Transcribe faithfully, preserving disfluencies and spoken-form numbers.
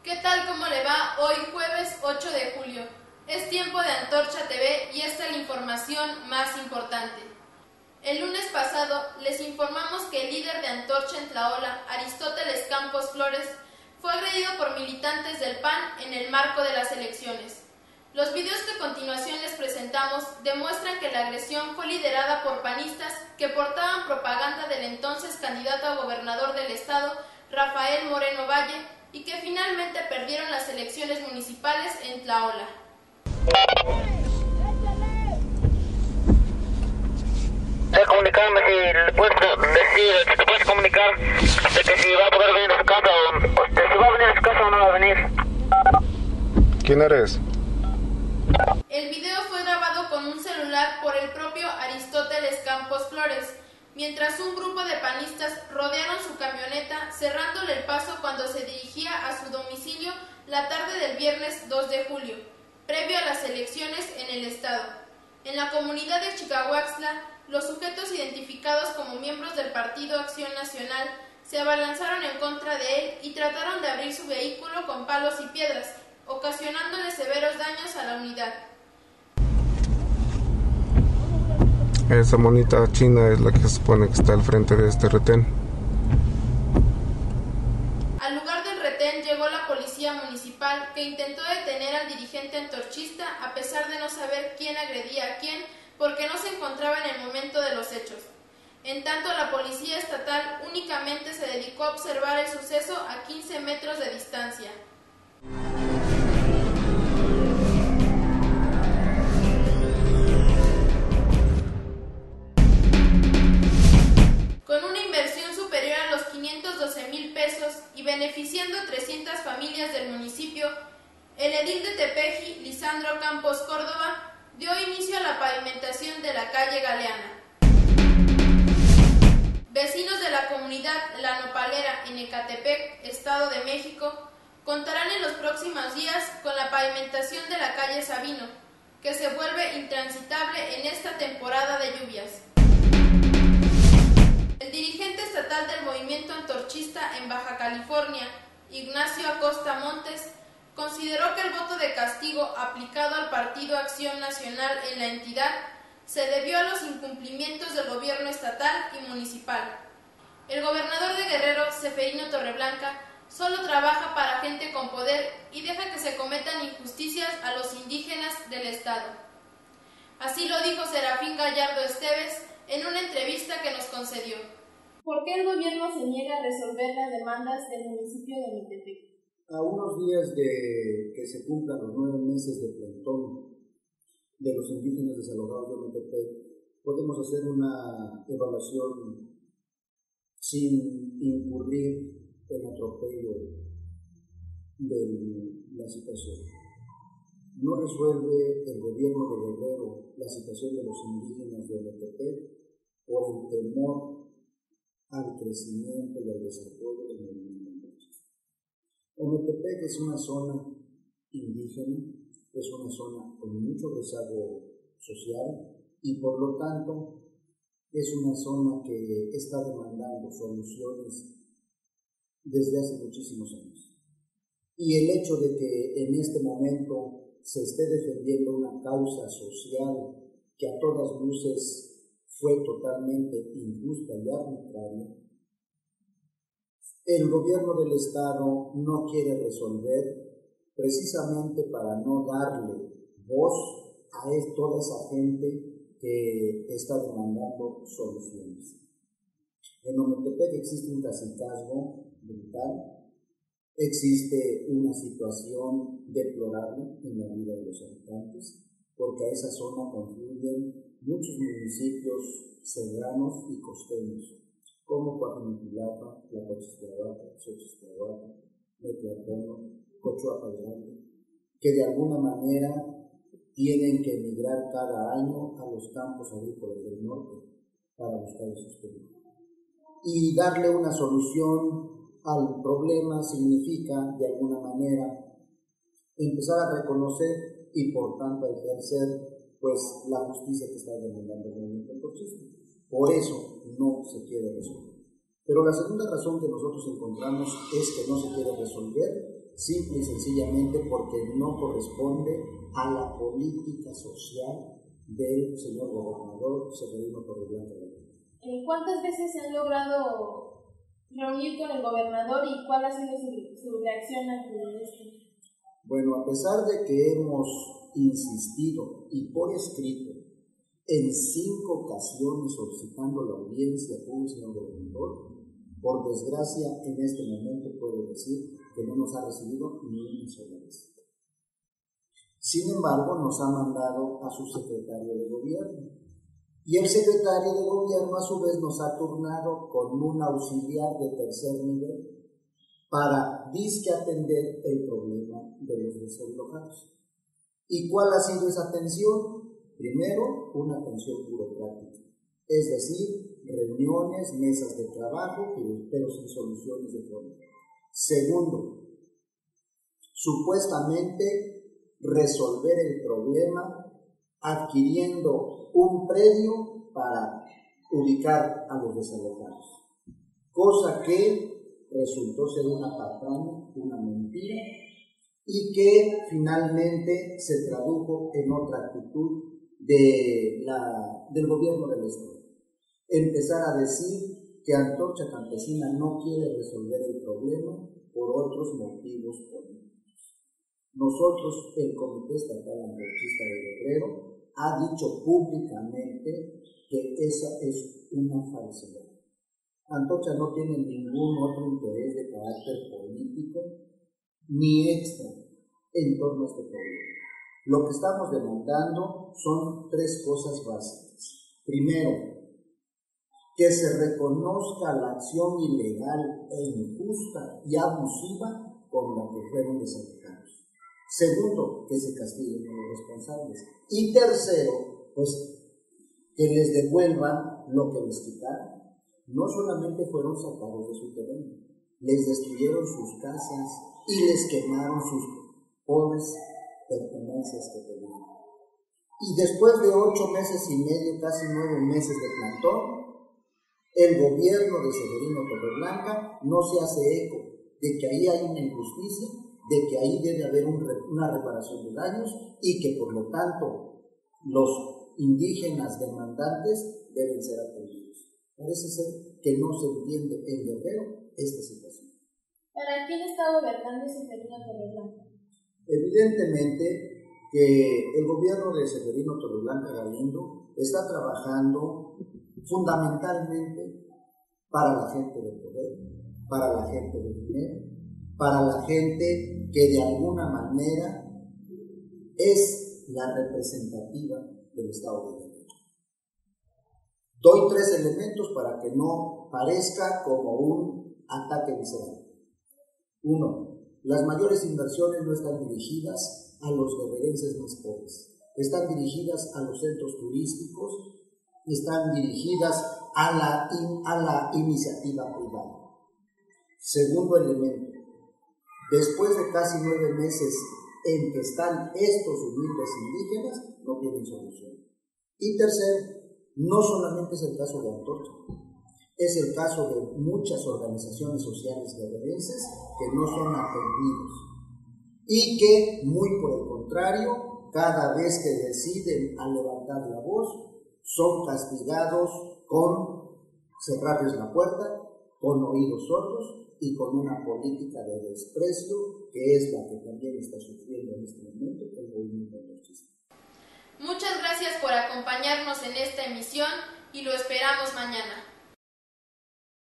¿Qué tal? ¿Cómo le va? Hoy jueves ocho de julio. Es tiempo de Antorcha T V y esta es la información más importante. El lunes pasado les informamos que el líder de Antorcha en Tlaola, Aristóteles Campos Flores, fue agredido por militantes del P A N en el marco de las elecciones. Los videos que a continuación les presentamos demuestran que la agresión fue liderada por panistas que portaban propaganda del entonces candidato a gobernador del estado, Rafael Moreno Valle, y que finalmente perdieron las elecciones municipales en Tlaola. Puedes comunicarme si le puedes decir, si te puedes comunicar de que si va a poder venir a su casa o, o si va a venir a su casa o no va a venir. ¿Quién eres? El video fue grabado con un celular por el propio Aristóteles Campos Flores, mientras un grupo de panistas rodearon su camioneta cerrándole el paso cuando se dirigía a su domicilio la tarde del viernes dos de julio, previo a las elecciones en el estado. En la comunidad de Chicahuaxtla, los sujetos identificados como miembros del Partido Acción Nacional se abalanzaron en contra de él y trataron de abrir su vehículo con palos y piedras, ocasionándole severos daños a la unidad. Esa monita china es la que se supone que está al frente de este retén. Al lugar del retén llegó la policía municipal, que intentó detener al dirigente antorchista a pesar de no saber quién agredía a quién, porque no se encontraba en el momento de los hechos. En tanto, la policía estatal únicamente se dedicó a observar el suceso a quince metros de distancia. Con una inversión superior a los quinientos doce mil pesos y beneficiando a trescientas familias del municipio, el edil de Tepeji, Lisandro Campos Córdoba, dio inicio a la pavimentación de la calle Galeana. Vecinos de la comunidad La Nopalera en Ecatepec, Estado de México, contarán en los próximos días con la pavimentación de la calle Sabino, que se vuelve intransitable en esta temporada de lluvias. El dirigente estatal del movimiento antorchista en Baja California, Ignacio Acosta Montes, consideró que el voto de castigo aplicado al Partido Acción Nacional en la entidad se debió a los incumplimientos del gobierno estatal y municipal. El gobernador de Guerrero, Seferino Torreblanca, solo trabaja para gente con poder y deja que se cometan injusticias a los indígenas del estado. Así lo dijo Serafín Gallardo Esteves en una entrevista que nos concedió. ¿Por qué el gobierno se niega a resolver las demandas del municipio de Metepec? A unos días de que se cumplan los nueve meses de plantón de los indígenas desalojados de Metepec, podemos hacer una evaluación sin incurrir en atropello de la situación. No resuelve el gobierno de Guerrero la situación de los indígenas de Metepec por el temor al crecimiento y al desarrollo del movimiento antorchista. Ometepec es una zona indígena, es una zona con mucho rezago social y por lo tanto es una zona que está demandando soluciones desde hace muchísimos años. Y el hecho de que en este momento se esté defendiendo una causa social que a todas luces fue totalmente injusta y arbitraria, el gobierno del estado no quiere resolver precisamente para no darle voz a toda esa gente que está demandando soluciones. En Ometepec existe un cacicazgo brutal, existe una situación deplorable en la vida de los habitantes, porque a esa zona confluyen muchos municipios serranos y costeños, como Coajimalpa, Tlacochistlahuaca, Xochistlahuaca, Metlacono, Cochuapa Grande, que de alguna manera tienen que emigrar cada año a los campos agrícolas del norte para buscar el sustento. Y darle una solución al problema significa, de alguna manera, empezar a reconocer y, por tanto, a ejercer pues, la justicia que está demandando el movimiento antorchista. Por eso no se quiere resolver. Pero la segunda razón que nosotros encontramos es que no se quiere resolver simple y sencillamente porque no corresponde a la política social del señor gobernador Severino Torreblanca. ¿Cuántas veces se han logrado reunir con el gobernador y cuál ha sido su, su reacción ante esto? Bueno, a pesar de que hemos insistido y por escrito en cinco ocasiones solicitando la audiencia con el señor gobernador, por desgracia en este momento puedo decir que no nos ha recibido ni una sola vez. Sin embargo, nos ha mandado a su secretario de gobierno. Y el secretario de gobierno a su vez nos ha turnado con un auxiliar de tercer nivel para disque atender el problema de los desalojados. ¿Y cuál ha sido esa atención? Primero, una atención burocrática, es decir, reuniones, mesas de trabajo, pero sin soluciones de fondo. Segundo, supuestamente resolver el problema adquiriendo un predio para ubicar a los desalojados, cosa que resultó ser una patraña, una mentira, y que finalmente se tradujo en otra actitud de la, del gobierno del Estado. Empezar a decir que Antorcha Campesina no quiere resolver el problema por otros motivos políticos. Nosotros, el Comité Estatal Antorchista de Guerrero, ha dicho públicamente que esa es una falsedad. Antorcha no tiene ningún otro interés de carácter político ni extra en torno a este problema. Lo que estamos demandando son tres cosas básicas. Primero, que se reconozca la acción ilegal e injusta y abusiva con la que fueron desalojados. Segundo, que se castiguen a los responsables. Y tercero, pues que les devuelvan lo que les quitaron. No solamente fueron sacados de su terreno, les destruyeron sus casas y les quemaron sus pobres pertenencias que tenían. Y después de ocho meses y medio, casi nueve meses de plantón, el gobierno de Severino Torreblanca no se hace eco de que ahí hay una injusticia, de que ahí debe haber un, una reparación de daños y que por lo tanto los indígenas demandantes deben ser atendidos. Parece ser que no se entiende en Guerrero esta situación. ¿Para quién está gobernando Severino Torreblanca? Evidentemente que el gobierno de Severino Torreblanca Galindo está trabajando fundamentalmente para la gente del poder, para la gente del dinero, para la gente que de alguna manera es la representativa del Estado de Guerrero. Doy tres elementos para que no parezca como un ataque visceral. Uno, las mayores inversiones no están dirigidas a los guerrerenses más pobres, están dirigidas a los centros turísticos, están dirigidas a la, a la iniciativa privada. Segundo elemento, después de casi nueve meses en que están estos humildes indígenas, no tienen solución. Y tercero, no solamente es el caso de Antorcha, es el caso de muchas organizaciones sociales guerrerenses que no son atendidos y que, muy por el contrario, cada vez que deciden a levantar la voz, son castigados con cerrarles la puerta, con oídos sordos y con una política de desprecio que es la que también está sufriendo en este momento el movimiento antorchista. Muchas gracias por acompañarnos en esta emisión y lo esperamos mañana.